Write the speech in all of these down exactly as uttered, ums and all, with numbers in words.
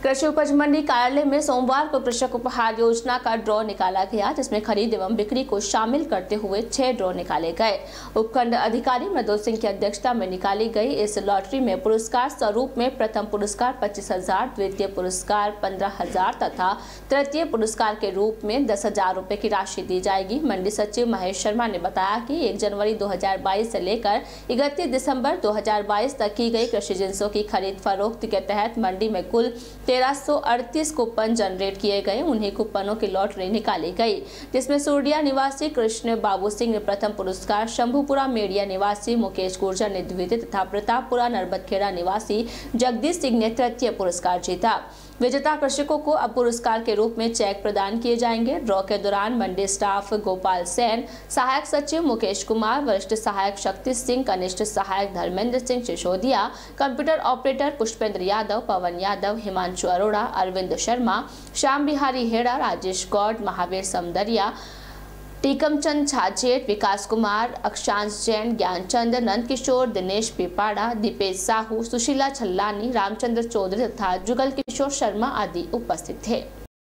कृषि उपज मंडी कार्यालय में सोमवार को कृषक उपहार योजना का ड्रॉ निकाला गया, जिसमें खरीद एवं बिक्री को शामिल करते हुए छह ड्रॉ निकाले गए। उपखंड अधिकारी मृदुल सिंह की अध्यक्षता में निकाली गई इस लॉटरी में पुरस्कार स्वरूप में प्रथम पुरस्कार पच्चीस हजार, द्वितीय पुरस्कार पंद्रह हजार तथा तृतीय पुरस्कार के रूप में दस हजार रुपए की राशि दी जाएगी। मंडी सचिव महेश शर्मा ने बताया कि एक जनवरी दो हजार बाईस से लेकर इकतीस दिसंबर दो हजार बाईस तक की गई कृषि जिंसों की खरीद फरोख्त के तहत मंडी में कुल तेरह सौ अड़तीस कूपन जनरेट किए गए। उन्हीं कूपनों की लॉटरी निकाली गई, जिसमें सूर्या निवासी कृष्ण बाबू सिंह ने प्रथम पुरस्कार, शंभुपुरा मेड़िया निवासी मुकेश गुर्जर ने द्वितीय तथा प्रतापपुरा नरबतखेड़ा निवासी जगदीश सिंह ने तृतीय पुरस्कार जीता। विजेता कृषकों को अब पुरस्कार के रूप में चेक प्रदान किए जाएंगे। ड्रॉ के दौरान मंडी स्टाफ गोपाल सेन, सहायक सचिव मुकेश कुमार, वरिष्ठ सहायक शक्ति सिंह, कनिष्ठ सहायक धर्मेंद्र सिंह सिसोदिया, कंप्यूटर ऑपरेटर पुष्पेंद्र यादव, पवन यादव, हिमांशु अरोड़ा, अरविंद शर्मा, श्याम बिहारी हेड़ा, राजेश गौड़, महावीर समदरिया, टीकमचंद छाजेट, विकास कुमार, अक्षांश जैन, ज्ञानचंद, नंद किशोर, दिनेश पिपाड़ा, दीपेश साहू, सुशीला छल्लानी, रामचंद्र चौधरी तथा जुगल किशोर शर्मा आदि उपस्थित थे।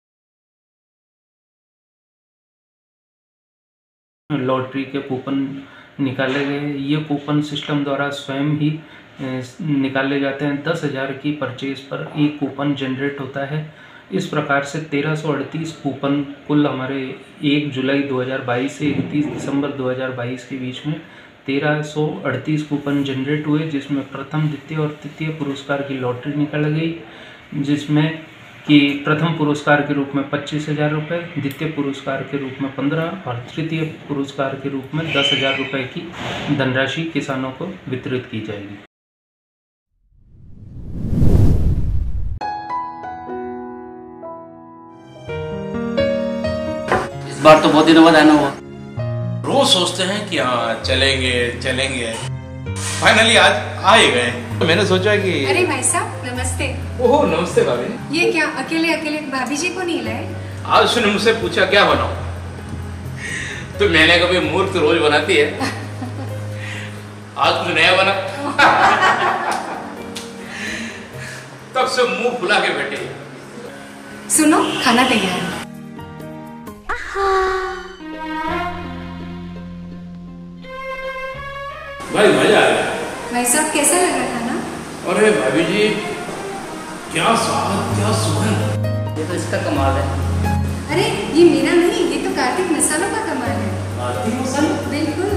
लॉटरी के कूपन निकाले गए। ये कूपन सिस्टम द्वारा स्वयं ही निकाले जाते हैं। दस हजार की परचेज पर एक कूपन जनरेट होता है। इस प्रकार से तेरह सौ अड़तीस कूपन कुल हमारे एक जुलाई दो हज़ार बाईस से इकतीस दिसंबर दो हज़ार बाईस के बीच में तेरह सौ अड़तीस कूपन जनरेट हुए, जिसमें प्रथम, द्वितीय और तृतीय पुरस्कार की लॉटरी निकाली गई, जिसमें कि प्रथम पुरस्कार के रूप में पच्चीस हजार रुपये, द्वितीय पुरस्कार के रूप में पंद्रह और तृतीय पुरस्कार के रूप में दस हजार रुपये की धनराशि किसानों को वितरित की जाएगी। बार तो बहुत दिनों बाद आना हुआ। रोज सोचते हैं कि हाँ चलेंगे चलेंगे, फाइनली आज आ ही गए। तो मैंने सोचा कि अरे भाई साहब नमस्ते। ओह नमस्ते भाभी। ये क्या अकेले अकेले भाभी जी को नहीं लाए? आज उसने मुझसे पूछा क्या बनाऊं, तो मैंने कभी मूर्ख रोज बनाती है, आज कुछ नया बना। तब से मुंह फुला के बैठे। सुनो खाना तैयार है। भाई मजा आया। भाई साहब कैसा लगा खाना? अरे भाभी जी क्या स्वाद, क्या सुगंध। ये तो इसका कमाल है। अरे ये मेरा नहीं, ये तो कार्तिक मसालों का कमाल है। कार्तिक मसाला? बिल्कुल।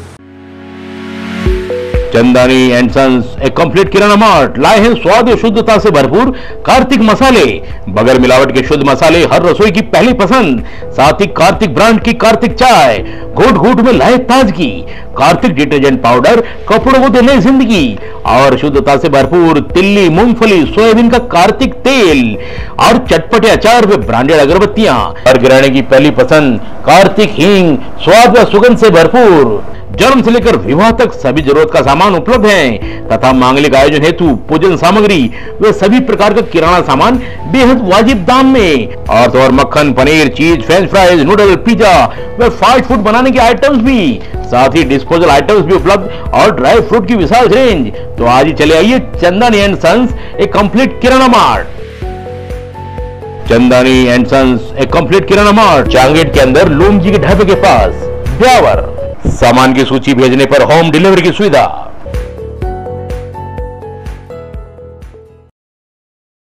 चंदानी एंड सन्स, एक कंप्लीट किराना मार्ट लाए हैं स्वाद और शुद्धता से भरपूर कार्तिक मसाले। बगैर मिलावट के शुद्ध मसाले हर रसोई की पहली पसंद। साथ ही कार्तिक ब्रांड की कार्तिक चाय, घूट घूट में लाए ताजगी। कार्तिक डिटर्जेंट पाउडर, कपड़ों को दे नई जिंदगी। और शुद्धता से भरपूर तिल्ली, मूंगफली, सोयाबीन का कार्तिक तेल और चटपटे अचार व ब्रांडेड अगरबत्तियां। हर गृहिणी की पहली पसंद कार्तिक हींग, स्वाद व सुगंध से भरपूर। जन्म से लेकर विवाह तक सभी जरूरत का सामान उपलब्ध है तथा मांगलिक आयोजन हेतु पूजन सामग्री व सभी प्रकार का किराना सामान बेहद वाजिब दाम में। और तो और मक्खन, paneer, cheese, french fries, noodle, pizza व फास्ट फूड बनाने के आइटम्स भी, साथ ही डिस्पोजल आइटम्स भी उपलब्ध और ड्राई फ्रूट की विशाल रेंज। तो आज ही चले आइए चंदानी एंड सन्स, एक complete Kirana mart. Chandani and sons, एक कंप्लीट किराना मार्ट, चांगेट के अंदर लूम जी के ढाबे के पास, ब्यावर। सामान की सूची भेजने पर होम डिलीवरी की सुविधा।